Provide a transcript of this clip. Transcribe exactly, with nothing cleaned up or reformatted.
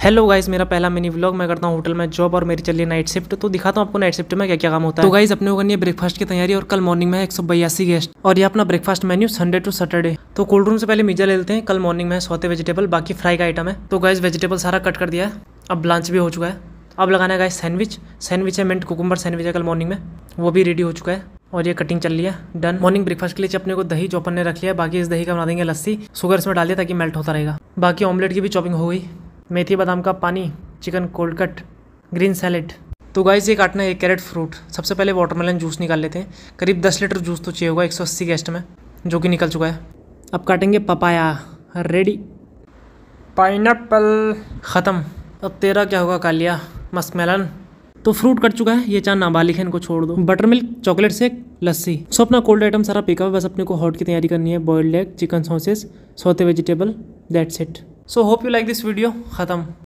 Hello guys, मेरा पहला mini vlog. मैं करता हूँ होटल में जॉब और मेरी चल रही है नाइट शिफ्ट। तो दिखाता हूँ आपको नाइट शिफ्ट में क्या क्या काम होता है। तो गाइस, अपने को करनी है ब्रेकफास्ट की तैयारी और कल मॉर्निंग में है एक सौ बयासी गेस्ट और ये अपना breakfast menu Sunday to Saturday. तो कोल्ड रूम से पहले मिर्जा ले लेते हैं। कल मॉर्निंग में है सौते वेजिटेबल, बाकी फ्राई का आइटम है। तो गाइस वेजिटेबल सारा कट कर दिया है, अब लंच भी हो चुका है। अब लगाना है गाइस सैंडविच। सैंडविच है मिंट कुकुम्बर सैंडविच है कल मॉर्निंग में, वो भी रेडी हो चुका है और ये कटिंग चल रही है। डन। मॉर्निंग ब्रेकफास्ट के लिए अपने को दही चौपन ने रख लिया है, बाकी इस दही का बना देंगे लस्सी। शुगर इसमें डाल दिया ताकि मेल्ट होता रहेगा। बाकी ऑमलेट की भी चॉपिंग हो गई। मेथी बादाम का पानी, chicken cold cut, green salad. तो गाइस ये काटना है एक कैरेट फ्रूट। सबसे पहले वाटरमेलन जूस निकाल लेते हैं। करीब दस लीटर जूस तो चाहिए होगा एक सौ अस्सी गेस्ट में, जो कि निकल चुका है। अब काटेंगे पपाया। रेडी। पाइनएप्पल ख़त्म। अब तेरा क्या होगा कालिया? मस्कमेलन। तो फ्रूट कट चुका है, ये चार नाबालिग है, इनको छोड़ दो। Buttermilk, chocolate shake, lassi. So अपना कोल्ड आइटम सारा पिकअप है, बस अपने को हॉट की तैयारी करनी है। Boiled egg, chicken sausages, sauté vegetable, that's it. So hope you like this video. ख़त्म।